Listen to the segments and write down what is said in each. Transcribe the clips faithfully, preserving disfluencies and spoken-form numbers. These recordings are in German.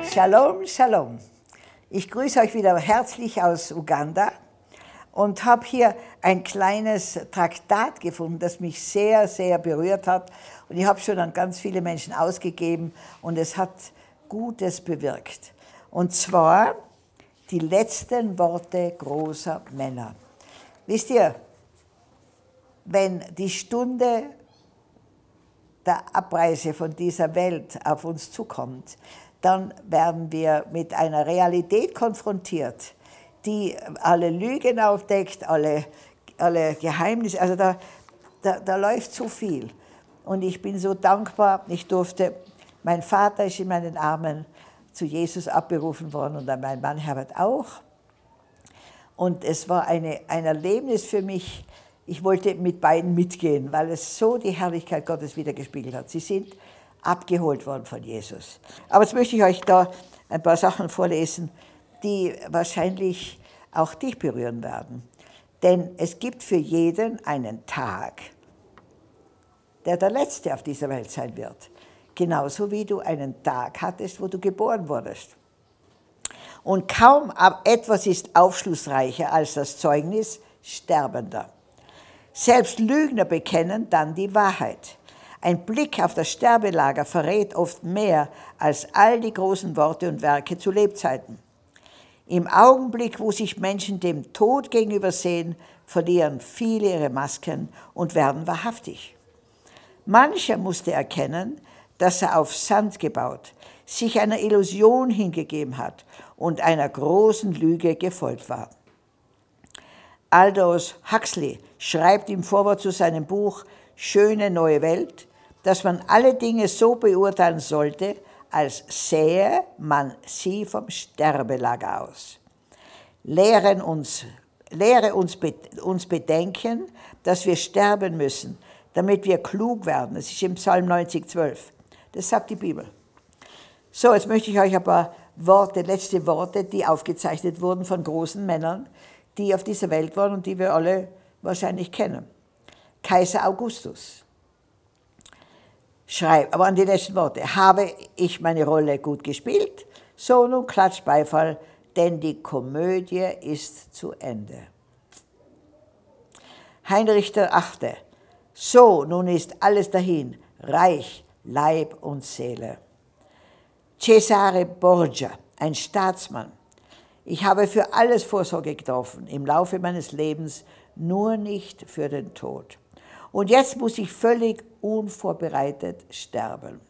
Shalom, Shalom. Ich grüße euch wieder herzlich aus Uganda und habe hier ein kleines Traktat gefunden, das mich sehr, sehr berührt hat. Und ich habe schon an ganz viele Menschen ausgegeben und es hat Gutes bewirkt. Und zwar die letzten Worte großer Männer. Wisst ihr, wenn die Stunde der Abreise von dieser Welt auf uns zukommt, dann werden wir mit einer Realität konfrontiert, die alle Lügen aufdeckt, alle, alle Geheimnisse, also da, da, da läuft zu viel. Und ich bin so dankbar, ich durfte, mein Vater ist in meinen Armen zu Jesus abberufen worden und dann mein Mann Herbert auch. Und es war eine, ein Erlebnis für mich, ich wollte mit beiden mitgehen, weil es so die Herrlichkeit Gottes wiedergespiegelt hat. Sie sind abgeholt worden von Jesus. Aber jetzt möchte ich euch da ein paar Sachen vorlesen, die wahrscheinlich auch dich berühren werden. Denn es gibt für jeden einen Tag, der der letzte auf dieser Welt sein wird. Genauso wie du einen Tag hattest, wo du geboren wurdest. Und kaum etwas ist aufschlussreicher als das Zeugnis Sterbender. Selbst Lügner bekennen dann die Wahrheit. Ein Blick auf das Sterbelager verrät oft mehr als all die großen Worte und Werke zu Lebzeiten. Im Augenblick, wo sich Menschen dem Tod gegenübersehen, verlieren viele ihre Masken und werden wahrhaftig. Mancher musste erkennen, dass er auf Sand gebaut, sich einer Illusion hingegeben hat und einer großen Lüge gefolgt war. Aldous Huxley schreibt im Vorwort zu seinem Buch Schöne neue Welt, dass man alle Dinge so beurteilen sollte, als sähe man sie vom Sterbelager aus. Lehren uns, lehre uns, uns bedenken, dass wir sterben müssen, damit wir klug werden. Das ist im Psalm neunzig, zwölf. Das sagt die Bibel. So, jetzt möchte ich euch ein paar Worte, letzte Worte, die aufgezeichnet wurden von großen Männern, die auf dieser Welt waren und die wir alle wahrscheinlich kennen. Kaiser Augustus schreibt, aber an die letzten Worte, habe ich meine Rolle gut gespielt? So, nun klatscht Beifall, denn die Komödie ist zu Ende. Heinrich der Achte, so, nun ist alles dahin, Reich, Leib und Seele. Cesare Borgia, ein Staatsmann. Ich habe für alles Vorsorge getroffen im Laufe meines Lebens, nur nicht für den Tod. Und jetzt muss ich völlig unvorbereitet sterben.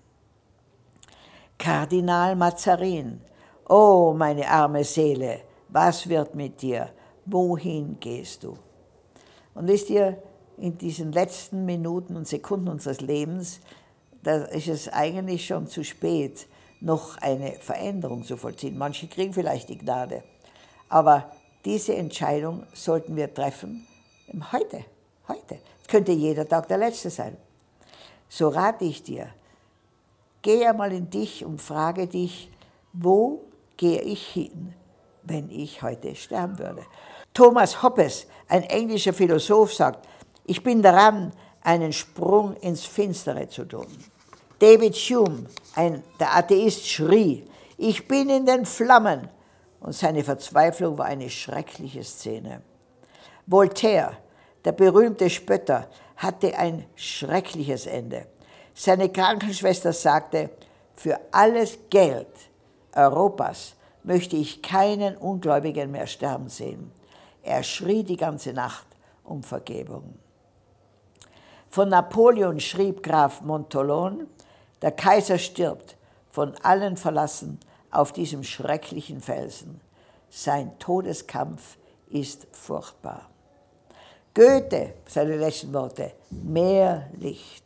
Kardinal Mazarin, oh meine arme Seele, was wird mit dir? Wohin gehst du? Und wisst ihr, in diesen letzten Minuten und Sekunden unseres Lebens, da ist es eigentlich schon zu spät, noch eine Veränderung zu vollziehen. Manche kriegen vielleicht die Gnade, aber diese Entscheidung sollten wir treffen heute, heute. Es könnte jeder Tag der letzte sein. So rate ich dir, geh einmal in dich und frage dich, wo gehe ich hin, wenn ich heute sterben würde? Thomas Hobbes, ein englischer Philosoph, sagt, ich bin daran, einen Sprung ins Finstere zu tun. David Hume, ein, der Atheist, schrie, ich bin in den Flammen. Und seine Verzweiflung war eine schreckliche Szene. Voltaire, der berühmte Spötter, hatte ein schreckliches Ende. Seine Krankenschwester sagte, für alles Geld Europas möchte ich keinen Ungläubigen mehr sterben sehen. Er schrie die ganze Nacht um Vergebung. Von Napoleon schrieb Graf Montholon, der Kaiser stirbt, von allen verlassen auf diesem schrecklichen Felsen. Sein Todeskampf ist furchtbar. Goethe, seine letzten Worte, mehr Licht.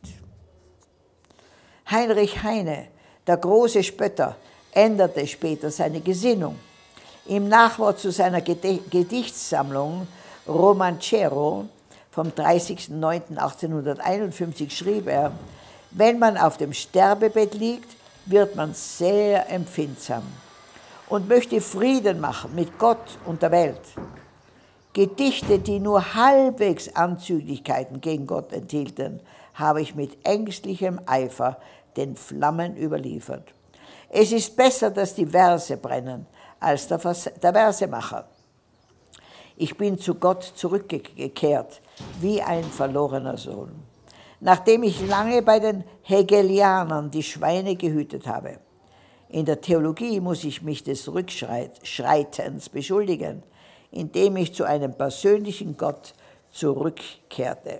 Heinrich Heine, der große Spötter, änderte später seine Gesinnung. Im Nachwort zu seiner Gedichtssammlung Romancero vom dreißigsten neunten achtzehnhunderteinundfünfzig schrieb er, wenn man auf dem Sterbebett liegt, wird man sehr empfindsam und möchte Frieden machen mit Gott und der Welt. Gedichte, die nur halbwegs Anzüglichkeiten gegen Gott enthielten, habe ich mit ängstlichem Eifer den Flammen überliefert. Es ist besser, dass die Verse brennen, als der, Vers der Versemacher. Ich bin zu Gott zurückgekehrt, wie ein verlorener Sohn, nachdem ich lange bei den Hegelianern die Schweine gehütet habe. In der Theologie muss ich mich des Rückschreitens beschuldigen, indem ich zu einem persönlichen Gott zurückkehrte.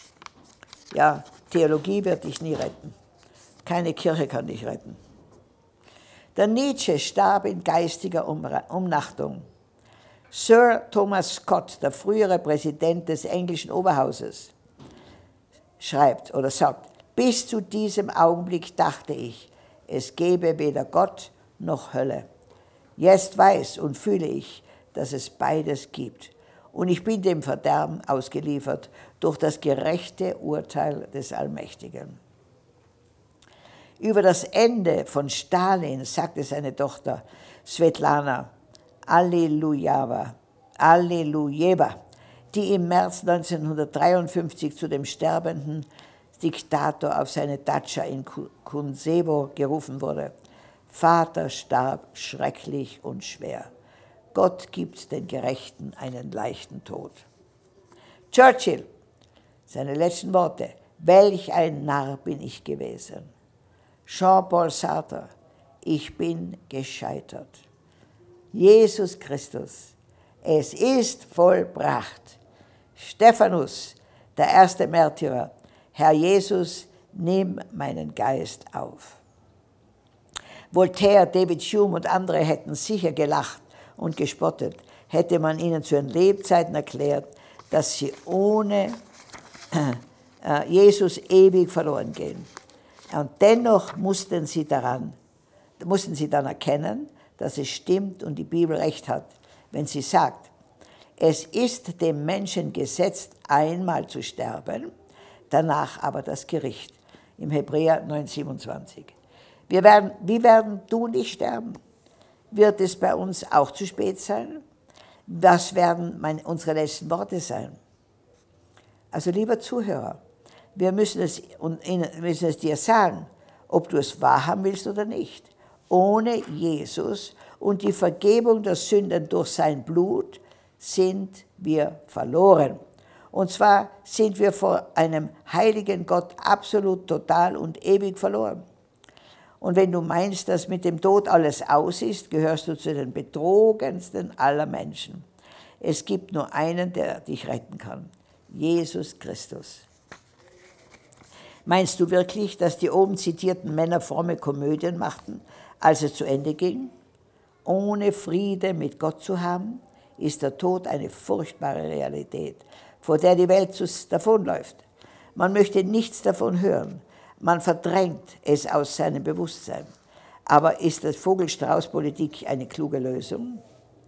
Ja, Theologie wird dich nie retten. Keine Kirche kann dich retten. Der Nietzsche starb in geistiger Umnachtung. Sir Thomas Scott, der frühere Präsident des englischen Oberhauses, schreibt oder sagt, bis zu diesem Augenblick dachte ich, es gäbe weder Gott noch Hölle. Jetzt weiß und fühle ich, dass es beides gibt. Und ich bin dem Verderben ausgeliefert durch das gerechte Urteil des Allmächtigen. Über das Ende von Stalin sagte seine Tochter Svetlana Allilujeva, Allilujeva, die im März neunzehnhundertdreiundfünfzig zu dem sterbenden Diktator auf seine Datscha in Kunsevo gerufen wurde. Vater starb schrecklich und schwer. Gott gibt den Gerechten einen leichten Tod. Churchill, seine letzten Worte, welch ein Narr bin ich gewesen. Jean-Paul Sartre, ich bin gescheitert. Jesus Christus, es ist vollbracht. Stephanus, der erste Märtyrer, Herr Jesus, nimm meinen Geist auf. Voltaire, David Hume und andere hätten sicher gelacht und gespottet, hätte man ihnen zu ihren Lebzeiten erklärt, dass sie ohne äh, Jesus ewig verloren gehen. Und dennoch mussten sie, daran, mussten sie dann erkennen, dass es stimmt und die Bibel recht hat, wenn sie sagt, es ist dem Menschen gesetzt, einmal zu sterben, danach aber das Gericht. Im Hebräer neun siebenundzwanzig. Wir werden, wie werden du und ich sterben? Wird es bei uns auch zu spät sein? Was werden meine, unsere letzten Worte sein? Also lieber Zuhörer, wir müssen es, und müssen es dir sagen, ob du es wahrhaben willst oder nicht. Ohne Jesus und die Vergebung der Sünden durch sein Blut sind wir verloren. Und zwar sind wir vor einem heiligen Gott absolut, total und ewig verloren. Und wenn du meinst, dass mit dem Tod alles aus ist, gehörst du zu den betrogensten aller Menschen. Es gibt nur einen, der dich retten kann, Jesus Christus. Meinst du wirklich, dass die oben zitierten Männer fromme Komödien machten, als es zu Ende ging? Ohne Friede mit Gott zu haben, ist der Tod eine furchtbare Realität, vor der die Welt davonläuft. Man möchte nichts davon hören. Man verdrängt es aus seinem Bewusstsein. Aber ist das Vogel-Strauß-Politik eine kluge Lösung?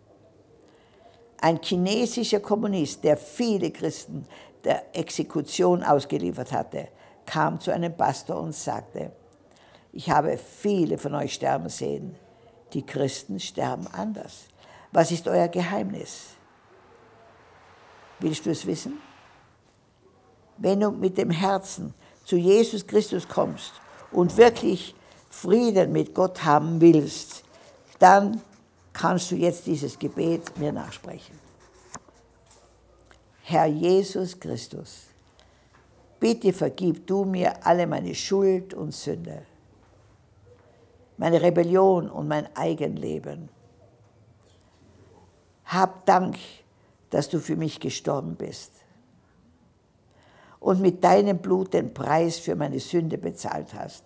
Ein chinesischer Kommunist, der viele Christen der Exekution ausgeliefert hatte, kam zu einem Pastor und sagte, ich habe viele von euch sterben sehen. Die Christen sterben anders. Was ist euer Geheimnis? Willst du es wissen? Wenn du mit dem Herzen zu Jesus Christus kommst und wirklich Frieden mit Gott haben willst, dann kannst du jetzt dieses Gebet mir nachsprechen. Herr Jesus Christus, bitte vergib du mir alle meine Schuld und Sünde, meine Rebellion und mein Eigenleben. Hab Dank, dass du für mich gestorben bist und mit deinem Blut den Preis für meine Sünde bezahlt hast.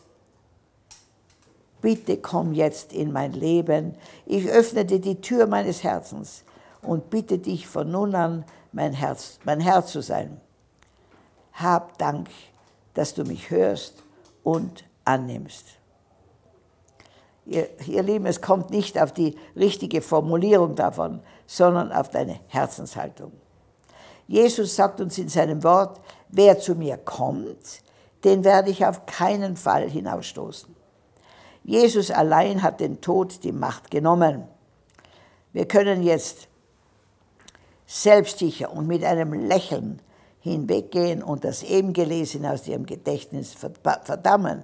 Bitte komm jetzt in mein Leben. Ich öffne dir die Tür meines Herzens und bitte dich von nun an mein Herz, mein Herr zu sein. Hab Dank, dass du mich hörst und annimmst. Ihr, ihr Lieben, es kommt nicht auf die richtige Formulierung davon, sondern auf deine Herzenshaltung. Jesus sagt uns in seinem Wort, wer zu mir kommt, den werde ich auf keinen Fall hinausstoßen. Jesus allein hat den Tod die Macht genommen. Wir können jetzt selbstsicher und mit einem Lächeln hinweggehen und das eben Gelesene aus ihrem Gedächtnis verdammen,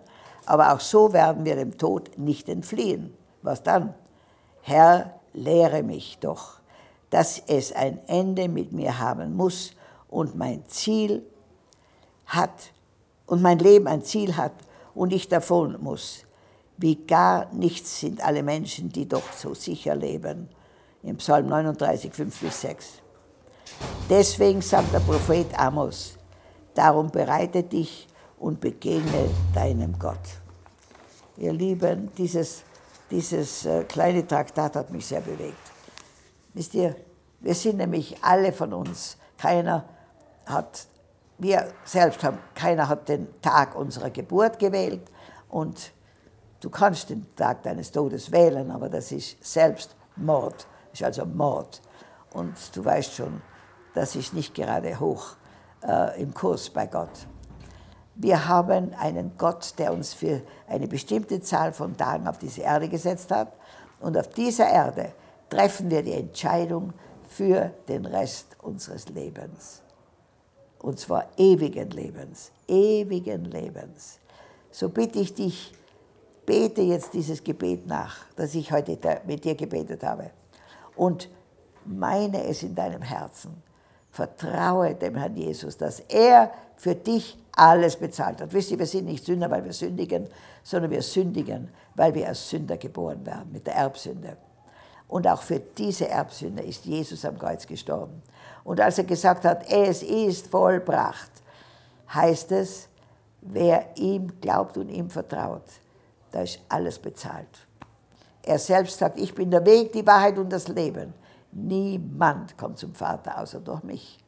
aber auch so werden wir dem Tod nicht entfliehen. Was dann? Herr, lehre mich doch, dass es ein Ende mit mir haben muss und mein Ziel hat und mein Leben ein Ziel hat und ich davon muss. Wie gar nichts sind alle Menschen, die doch so sicher leben. Im Psalm neununddreißig, fünf bis sechs. Deswegen sagt der Prophet Amos, darum bereite dich und begegne deinem Gott. Ihr Lieben, dieses, dieses äh, kleine Traktat hat mich sehr bewegt. Wisst ihr, wir sind nämlich alle von uns, keiner hat, wir selbst haben, keiner hat den Tag unserer Geburt gewählt und du kannst den Tag deines Todes wählen, aber das ist Selbstmord, das ist also Mord. Und du weißt schon, das ist nicht gerade hoch äh, im Kurs bei Gott. Wir haben einen Gott, der uns für eine bestimmte Zahl von Tagen auf diese Erde gesetzt hat. Und auf dieser Erde treffen wir die Entscheidung für den Rest unseres Lebens. Und zwar ewigen Lebens, ewigen Lebens. So bitte ich dich, bete jetzt dieses Gebet nach, das ich heute mit dir gebetet habe. Und meine es in deinem Herzen. Vertraue dem Herrn Jesus, dass er für dich alles bezahlt hat. Wisst ihr, wir sind nicht Sünder, weil wir sündigen, sondern wir sündigen, weil wir als Sünder geboren werden, mit der Erbsünde. Und auch für diese Erbsünde ist Jesus am Kreuz gestorben. Und als er gesagt hat, es ist vollbracht, heißt es, wer ihm glaubt und ihm vertraut, da ist alles bezahlt. Er selbst sagt, ich bin der Weg, die Wahrheit und das Leben. Niemand kommt zum Vater außer durch mich.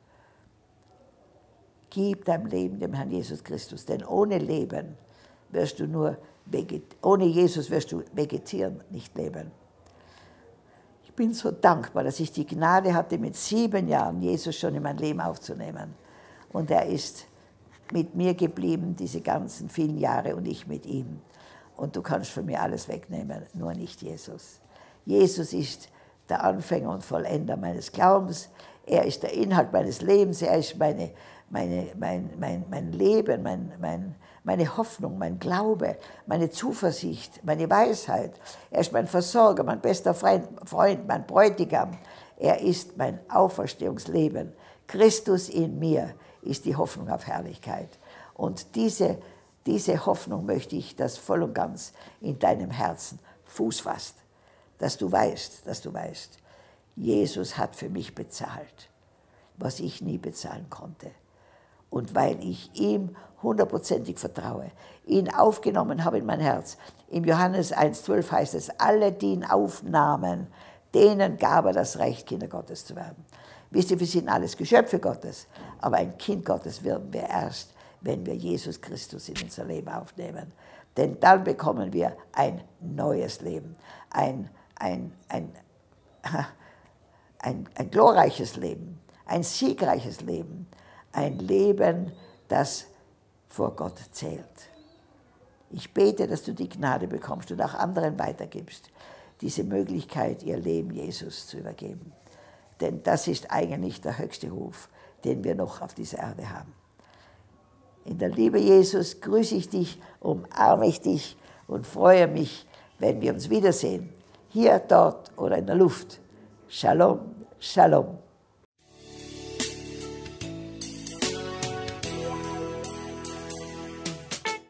Gib dein Leben dem Herrn Jesus Christus, denn ohne Leben wirst du nur ohne Jesus wirst du vegetieren, nicht leben. Ich bin so dankbar, dass ich die Gnade hatte, mit sieben Jahren Jesus schon in mein Leben aufzunehmen. Und er ist mit mir geblieben, diese ganzen vielen Jahre, und ich mit ihm. Und du kannst von mir alles wegnehmen, nur nicht Jesus. Jesus ist der Anfänger und Vollender meines Glaubens. Er ist der Inhalt meines Lebens. Er ist meine, meine, mein, mein, mein Leben, mein, mein, meine Hoffnung, mein Glaube, meine Zuversicht, meine Weisheit. Er ist mein Versorger, mein bester Freund, Freund, mein Bräutigam. Er ist mein Auferstehungsleben. Christus in mir ist die Hoffnung auf Herrlichkeit. Und diese, diese Hoffnung möchte ich, dass voll und ganz in deinem Herzen Fuß fasst. Dass du weißt, dass du weißt, Jesus hat für mich bezahlt, was ich nie bezahlen konnte. Und weil ich ihm hundertprozentig vertraue, ihn aufgenommen habe in mein Herz. Im Johannes eins zwölf heißt es, alle, die ihn aufnahmen, denen gab er das Recht, Kinder Gottes zu werden. Wisst ihr, wir sind alles Geschöpfe Gottes, aber ein Kind Gottes werden wir erst, wenn wir Jesus Christus in unser Leben aufnehmen. Denn dann bekommen wir ein neues Leben, ein, ein, ein, ein, ein glorreiches Leben, ein siegreiches Leben, ein Leben, das vor Gott zählt. Ich bete, dass du die Gnade bekommst und auch anderen weitergibst, diese Möglichkeit, ihr Leben Jesus zu übergeben. Denn das ist eigentlich der höchste Ruf, den wir noch auf dieser Erde haben. In der Liebe Jesus grüße ich dich, umarme ich dich und freue mich, wenn wir uns wiedersehen, hier, dort oder in der Luft. Shalom, Shalom.